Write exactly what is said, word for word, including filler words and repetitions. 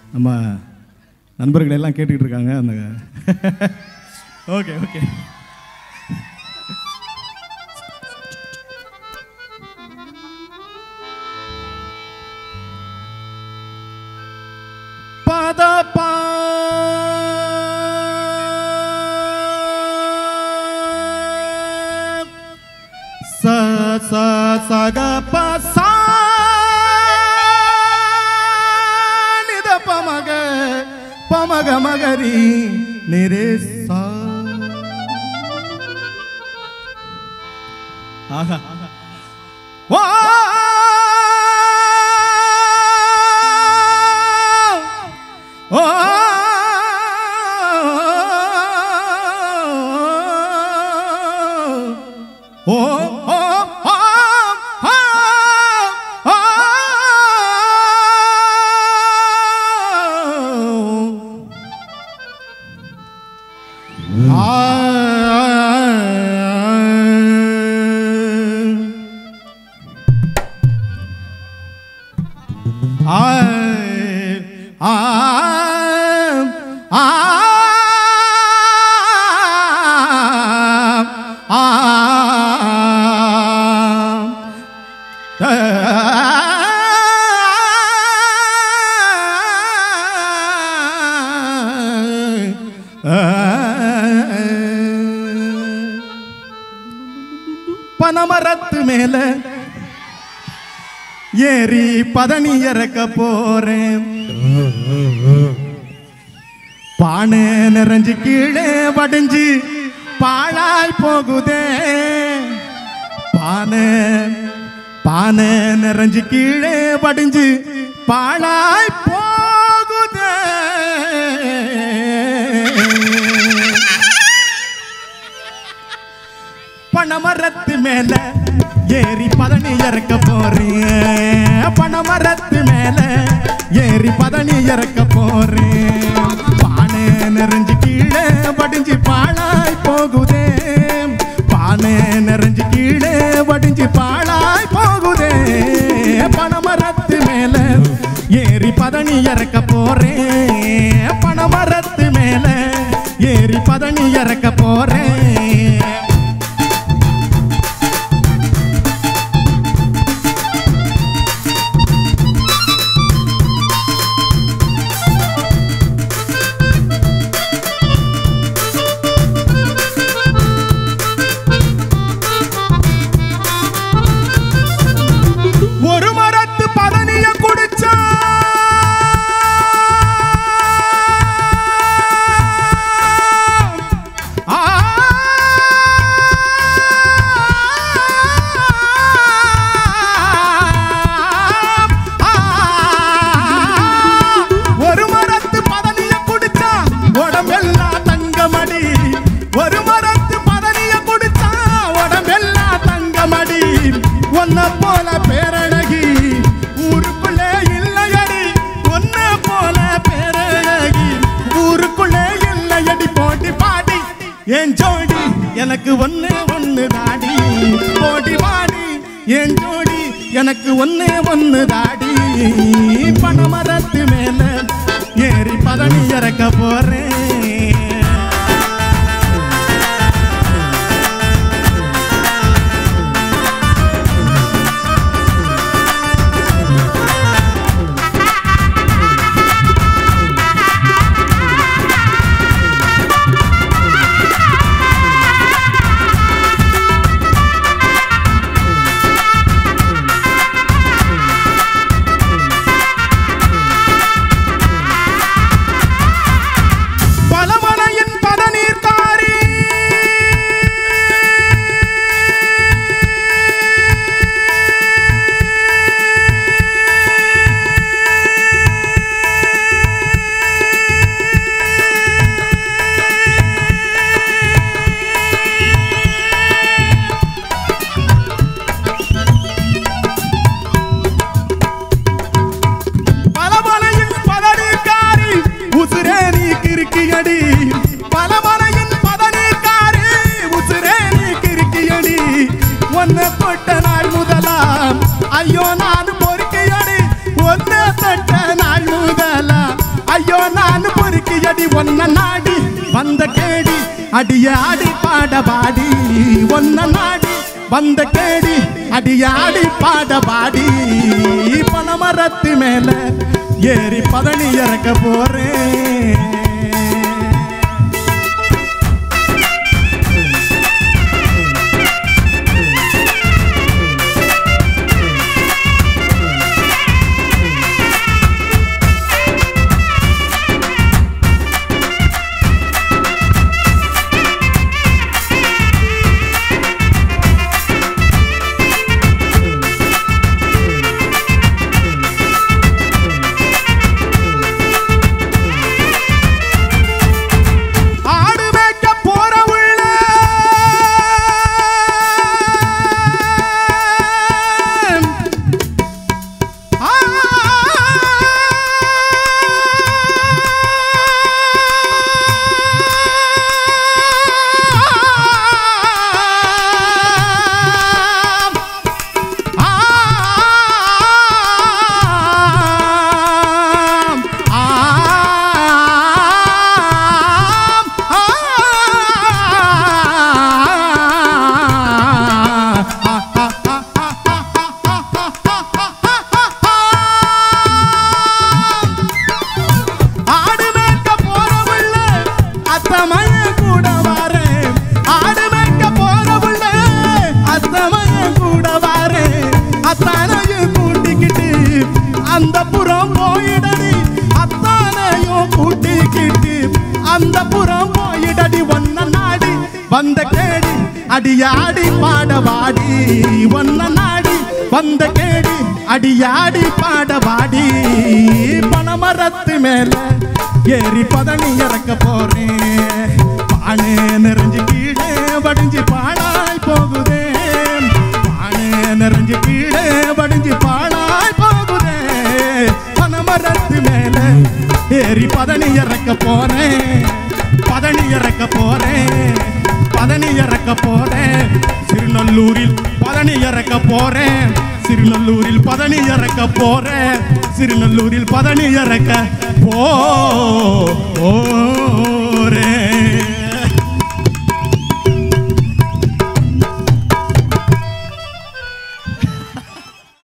நம்ம நண்பர்கள் எல்லாம் கேட்டுக்கிட்டு இருக்காங்க. அந்த ஓகே ஓகே பதப்பா ச ச சக ப நித பமக பமக மகரி நிரே சா. ஆஹா வா ஓ ஓ பனமரத்து மேல ஏறி பதனி இறக்க போறேன். பானை நிறைஞ்சு கீழே வடிஞ்சு பாழாய் போகுதே. பானை பானை நிறைஞ்சு கீழே வடிஞ்சு பாழாய் போகுதே. பனமரத்து மேல ஏறி பதனி இறக்க போறேன். பனமரத்து மேல ஏறி பதனி இறக்க போறேன். பானை நிறைஞ்சு கீழே வடிஞ்சு பாழாய் போகுதே. பானை நிறைஞ்சு கீழே வடிஞ்சு பாழாய் போகுதே. பனமரத்து மேல ஏறி பதனி இறக்க போறேன். பனமரத்து மேல ஏறி பதனி இறக்க போறேன். ஒரு மரத்து பதனிய குடிச்சா ஒரு மரத்து பதனிய குடிச்சா உடம்பெல்லாம் தங்கமடி. ஒரு மரத்து பதனிய குடிச்சா உடம்பெல்லாம் தங்கமடி. ஒன்ன போல பேரழகி ஊருக்குள்ளே இல்லையடி. ஒன்ன போல பேரழகி ஊருக்குள்ளே இல்லையடி. போட்டி பாடி என் ஜோடி எனக்கு ஒன்னு ஒன்னு தாடி. போட்டி பாடி என் ஜோடி எனக்கு ஒன்னு ஒன்னு தாடி. பனமரத்து மேல ஏறி பதனி இறக்க போறேன். வந்த கேடி அடியாடி பாட பாடி ஒன்ன நாடி வந்த கேடி அடியாடி பாட பாடி பனமரத்து மேல ஏறி பதனி இறக்க போறேன். அந்த புறம் போயிடடி அத்தானையும் கூட்டிக்கிட்டு அந்த புறம் போயிடடி ஒன்ன நாடி வந்த கேடி அடியாடி பாட பாடி ஒன்ன நாடி வந்த கேடி அடியாடி பாட பாடி பனமரத்து மேல ஏறி பதனி இறக்க போறேன். பானே நிறைஞ்சு கீழே வடிஞ்சு பாழாய் போகுதே பானே நிறைஞ்சு கீழே வடிஞ்சு பாழாய் போகுதே பனமரத்து மேல ஏறி பதனி இறக்க போறேன். பதனி இறக்க போறேன் பதனி இறக்க போறேன். சிறுநல்லூரில் பதனி இறக்க போறேன். சிறுநல்லூரில் பதனி இறக்க போறேன். சிறுநல்லூரில் பதனி இறக்க போ